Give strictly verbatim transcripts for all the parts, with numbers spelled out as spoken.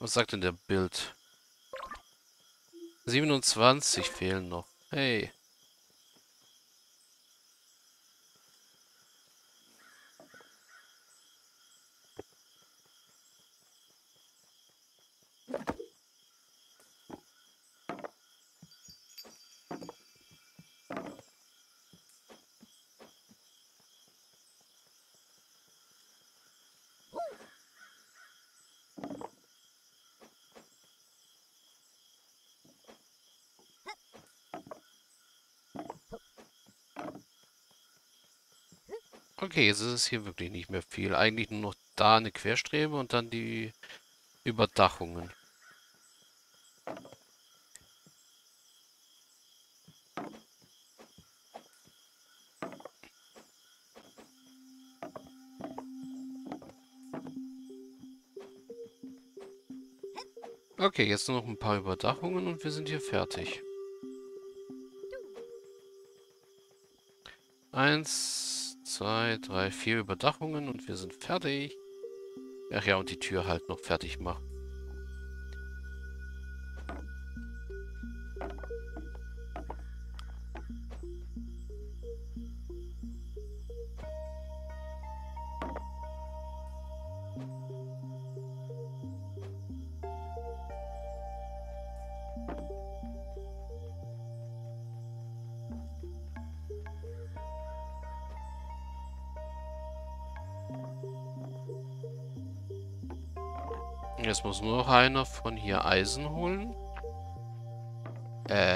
Was sagt denn der Bild? siebenundzwanzig fehlen noch. Hey. Okay, jetzt ist es hier wirklich nicht mehr viel. Eigentlich nur noch da eine Querstrebe und dann die Überdachungen. Okay, jetzt nur noch ein paar Überdachungen und wir sind hier fertig. Eins, zwei, drei, vier Überdachungen und wir sind fertig. Ach ja, und die Tür halt noch fertig machen. Jetzt muss nur noch einer von hier Eisen holen. Äh.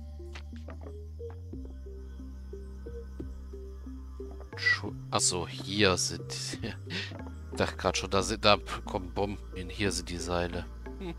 Achso, hier sind... Ich dachte gerade schon, da, sind, da kommen Bomben hin. Hier sind die Seile. Hm.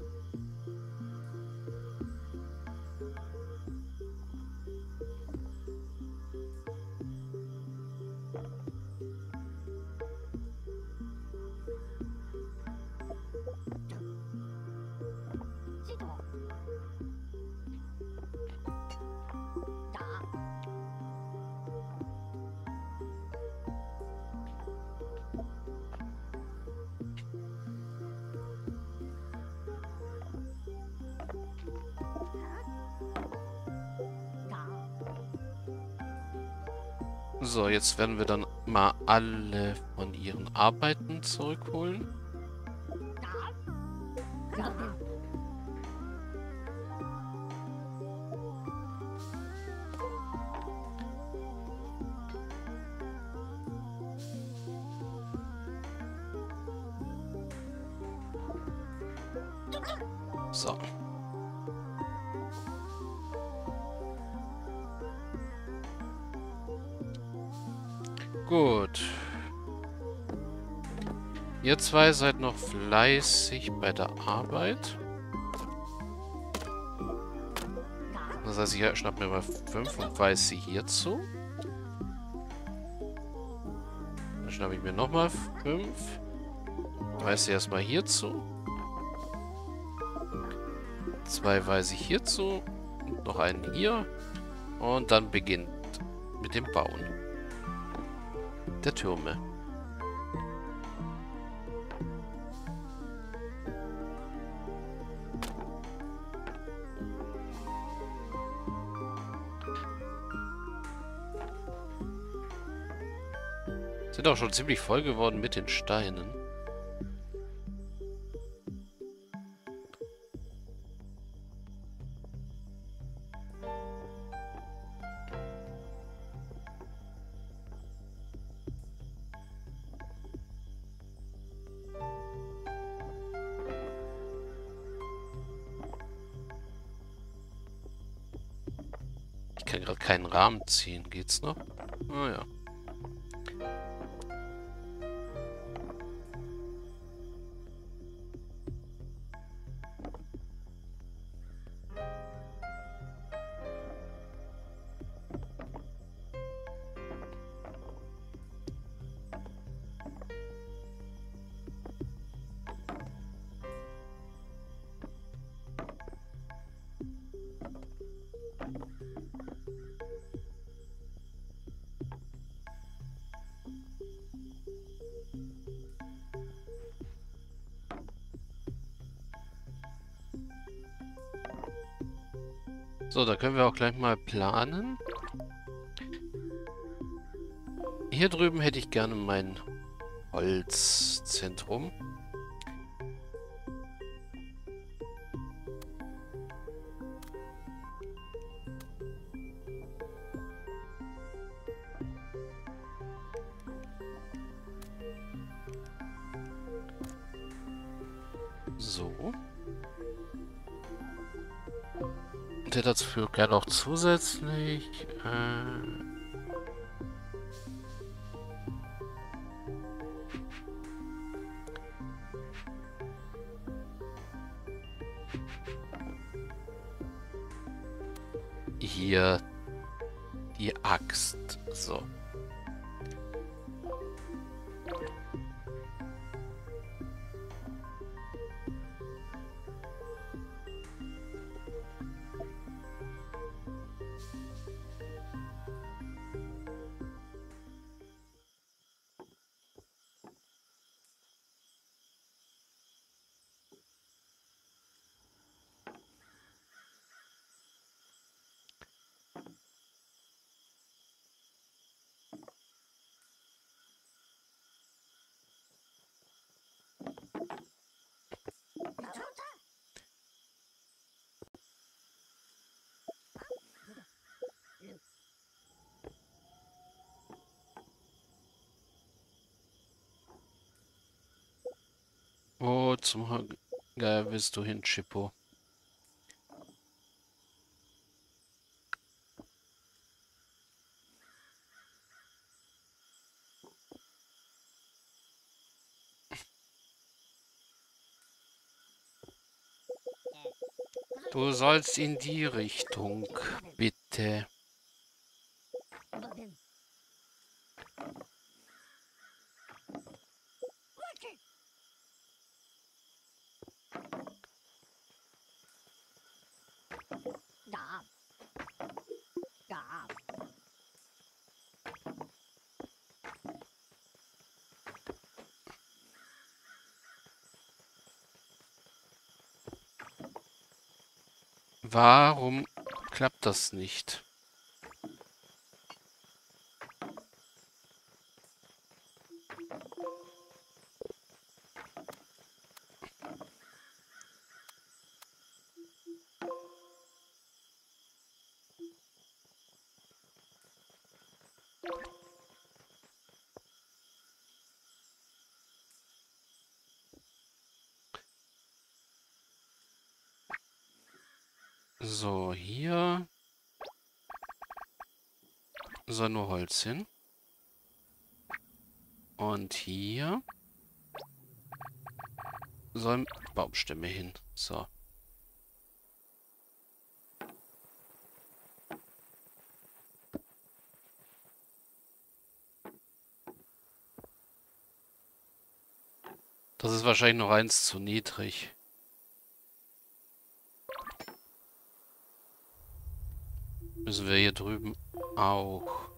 So, jetzt werden wir dann mal alle von ihren Arbeiten zurückholen. So. Gut. Ihr zwei seid noch fleißig bei der Arbeit. Das heißt, ich schnapp mir mal fünf und weise sie hierzu. Dann schnappe ich mir nochmal fünf. Weise sie erstmal hierzu. Zwei weise ich hierzu. Und noch einen hier. Und dann beginnt mit dem Bauen der Türme. Sind auch schon ziemlich voll geworden mit den Steinen. Ich kann gerade keinen Rahmen ziehen. Geht's noch? Ah ja. So, da können wir auch gleich mal planen. Hier drüben hätte ich gerne mein Holzzentrum. So. Und hätte dafür gerne auch zusätzlich... Äh, hier die Axt. So. Wo zum Geier willst du hin, Chippo? Du sollst in die Richtung, bitte. Warum klappt das nicht? So, hier soll nur Holz hin. Und hier sollen Baumstämme hin. So. Das ist wahrscheinlich noch eins zu niedrig. Müssen wir hier drüben auch.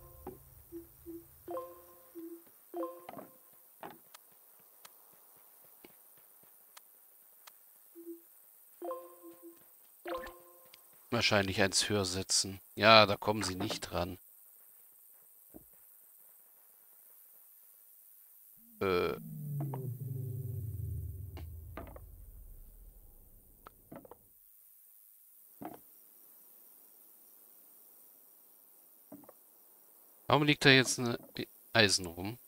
Wahrscheinlich eins höher setzen. Ja, da kommen sie nicht dran. Äh. Warum liegt da jetzt eine Eisen rum?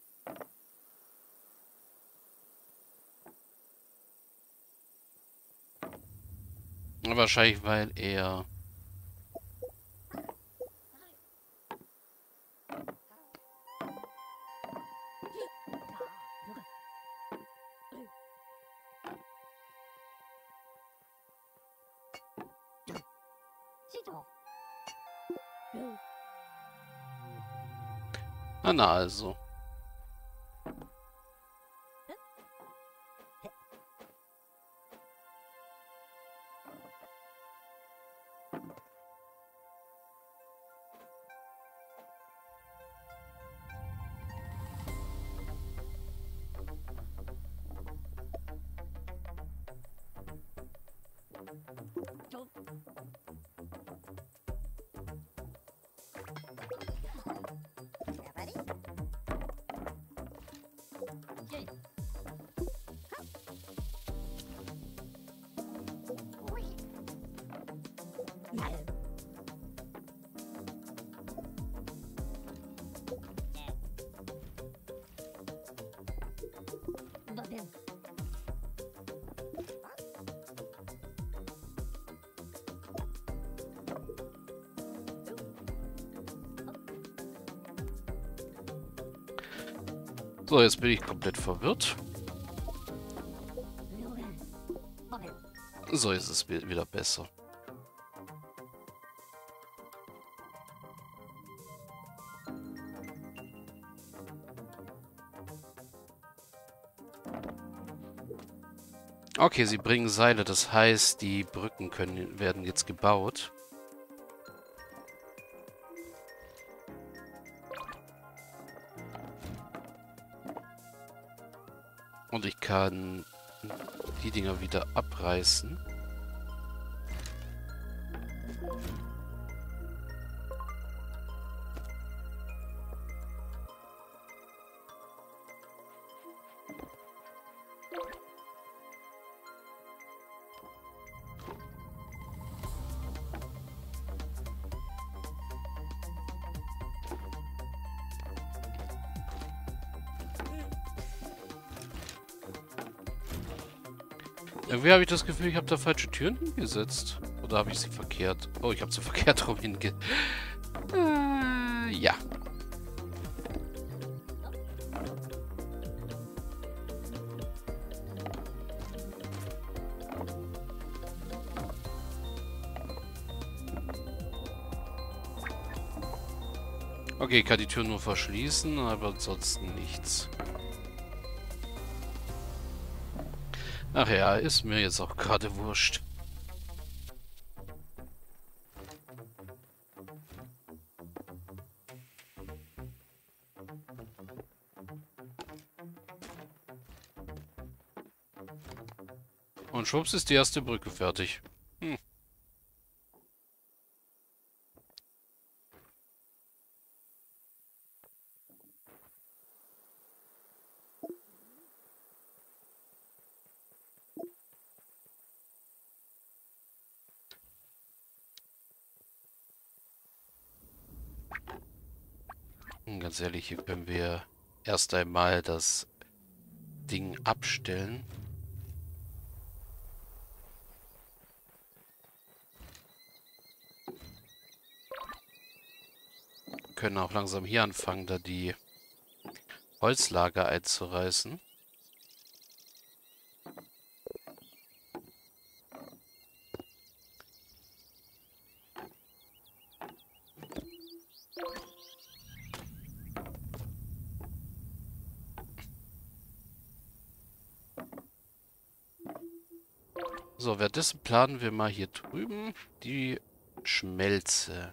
Wahrscheinlich, weil er... Na, na also. So, jetzt bin ich komplett verwirrt. So ist es wieder besser. Okay, sie bringen Seile, das heißt, die Brücken können, werden jetzt gebaut. Und ich kann die Dinger wieder abreißen. Irgendwie habe ich das Gefühl, ich habe da falsche Türen hingesetzt. Oder habe ich sie verkehrt? Oh, ich habe sie verkehrt rum hinge... Äh, ja. Okay, ich kann die Tür nur verschließen, aber ansonsten nichts. Ach ja, ist mir jetzt auch gerade wurscht. Und schwupps ist die erste Brücke fertig. Hm. Ganz ehrlich, hier können wir erst einmal das Ding abstellen. Können auch langsam hier anfangen, da die Holzlager einzureißen. So, währenddessen planen wir mal hier drüben die Schmelze.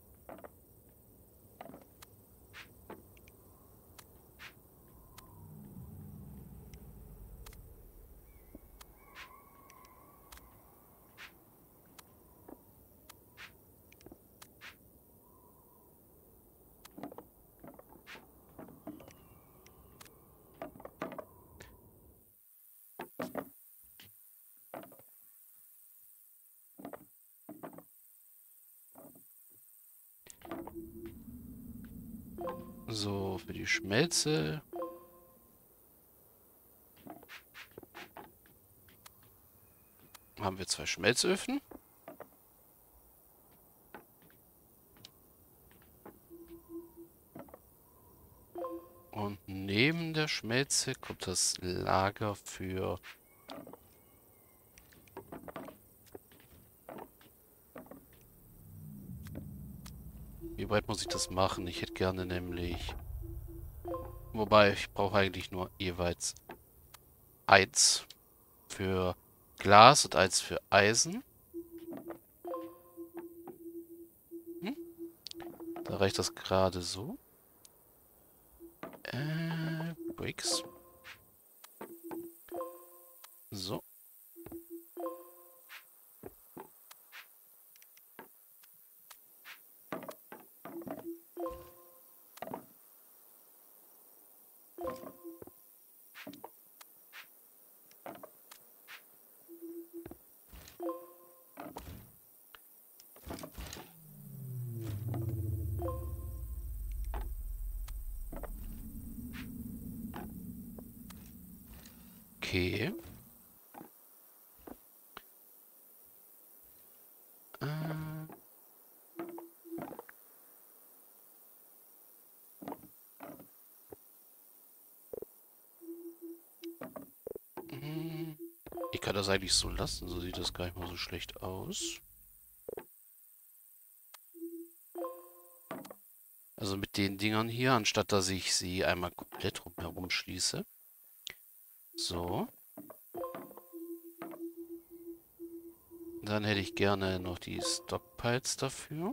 So, für die Schmelze. Haben wir zwei Schmelzöfen. Und neben der Schmelze kommt das Lager für... Wie weit muss ich das machen? Ich hätte gerne nämlich... Wobei, ich brauche eigentlich nur jeweils eins für Glas und eins für Eisen. Hm? Da reicht das gerade so. Äh, Bricks. So. Okay. Äh. Hm. Ich kann das eigentlich so lassen, so sieht das gar nicht mal so schlecht aus. Also mit den Dingern hier, anstatt dass ich sie einmal komplett rumherum schließe. So. Dann hätte ich gerne noch die Stockpiles dafür.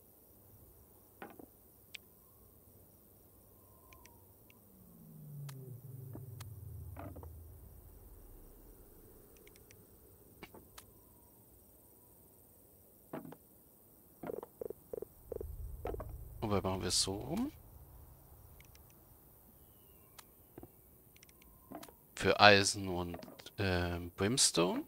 Wobei machen wir es so rum. Für Eisen und äh, Brimstone.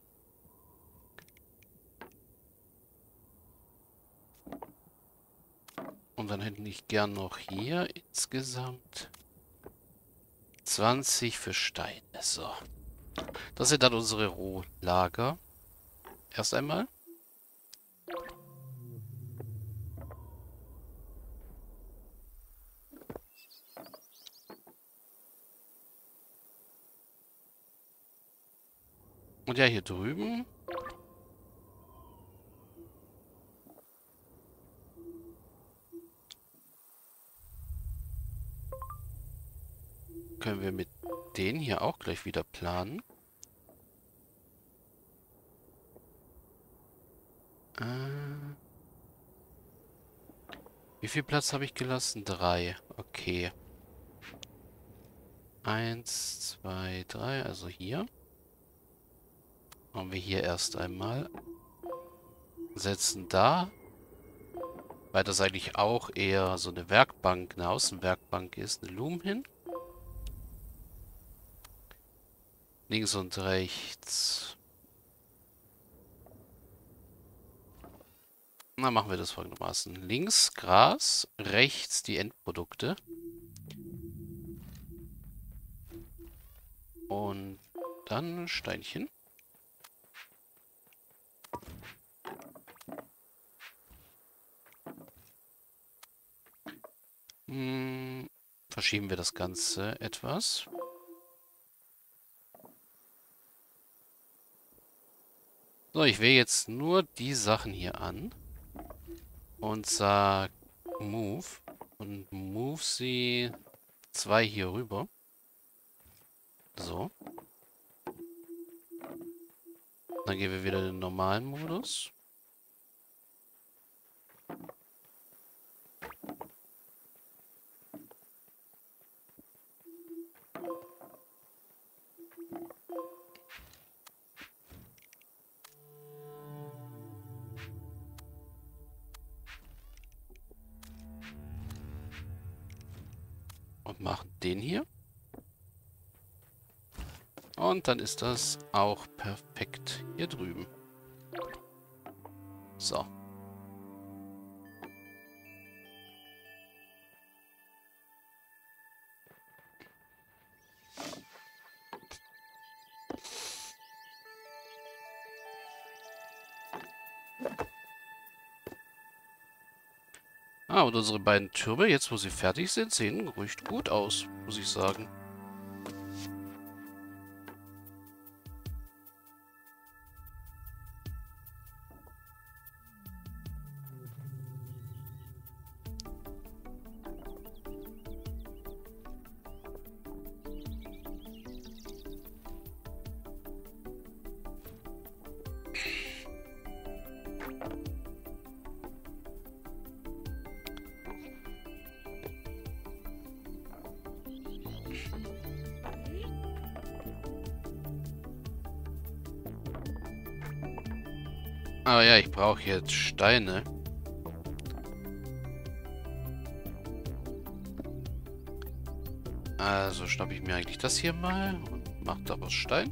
Und dann hätte ich gern noch hier insgesamt zwanzig für Steine. So. Das sind dann unsere Rohlager. Erst einmal. Und ja, hier drüben. Können wir mit denen hier auch gleich wieder planen. Äh, wie viel Platz habe ich gelassen? Drei. Okay. Eins, zwei, drei. Also hier. Machen wir hier erst einmal. Setzen da. Weil das eigentlich auch eher so eine Werkbank, eine Außenwerkbank ist. Eine Loom hin. Links und rechts. Na, machen wir das folgendermaßen. Links Gras, rechts die Endprodukte. Und dann Steinchen. Hm, verschieben wir das Ganze etwas. So, ich wähle jetzt nur die Sachen hier an. Und sag Move. Und move sie zwei hier rüber. So. Dann gehen wir wieder in den normalen Modus. Und machen den hier. Und dann ist das auch perfekt hier drüben. So. Ah, und unsere beiden Türme, jetzt wo sie fertig sind, sehen ruhig gut aus, muss ich sagen. Aber ja, ich brauche jetzt Steine. Also schnappe ich mir eigentlich das hier mal und mache daraus Stein.